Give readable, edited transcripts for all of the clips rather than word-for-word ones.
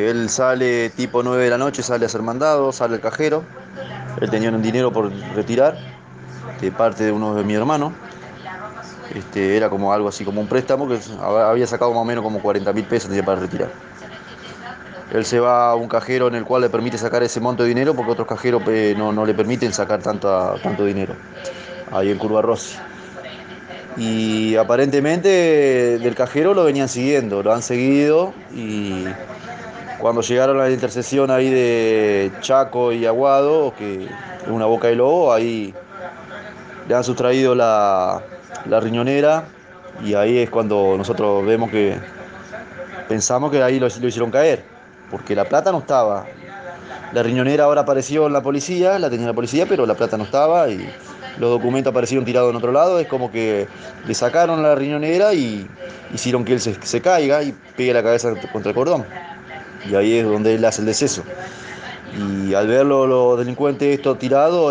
Él sale tipo 9 de la noche, sale a hacer mandado, sale al cajero. Él tenía un dinero por retirar de parte de uno de mi hermano. Era como algo así como un préstamo que había sacado más o menos como 40.000 pesos tenía para retirar. Él se va a un cajero en el cual le permite sacar ese monto de dinero porque otros cajeros no le permiten sacar tanto dinero. Ahí en Curva Rossi. Y aparentemente del cajero lo venían siguiendo, lo han seguido y cuando llegaron a la intersección ahí de Chaco y Aguado, que es una boca de lobo, ahí le han sustraído la riñonera y ahí es cuando nosotros vemos que pensamos que ahí lo hicieron caer, porque la plata no estaba. La riñonera ahora apareció en la policía, la tenía la policía, pero la plata no estaba y los documentos aparecieron tirados en otro lado. Es como que le sacaron la riñonera y hicieron que él se caiga y pegue la cabeza contra el cordón. Y ahí es donde él hace el deceso. Y al verlo los delincuentes esto tirado,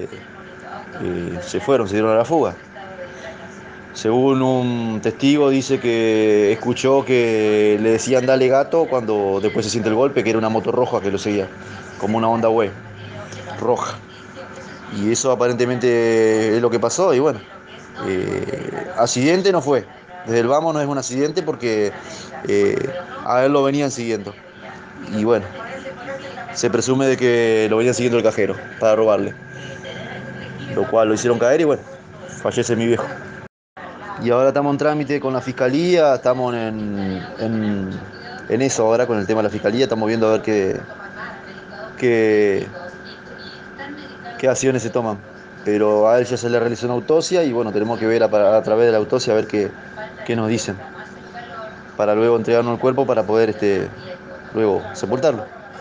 se fueron, se dieron a la fuga. Según un testigo dice que escuchó que le decían dale gato cuando después se siente el golpe, que era una moto roja que lo seguía, como una Honda Way roja. Y eso aparentemente es lo que pasó y bueno, accidente no fue. Desde el vamos no es un accidente porque a él lo venían siguiendo. Y bueno, se presume de que lo venían siguiendo el cajero para robarle. Lo cual lo hicieron caer y bueno, fallece mi viejo. Y ahora estamos en trámite con la fiscalía, estamos en eso ahora con el tema de la fiscalía, estamos viendo a ver qué, qué acciones se toman. Pero a él ya se le realizó una autopsia y bueno, tenemos que ver a través de la autopsia a ver qué nos dicen, para luego entregarnos el cuerpo para poder luego sepultarlo.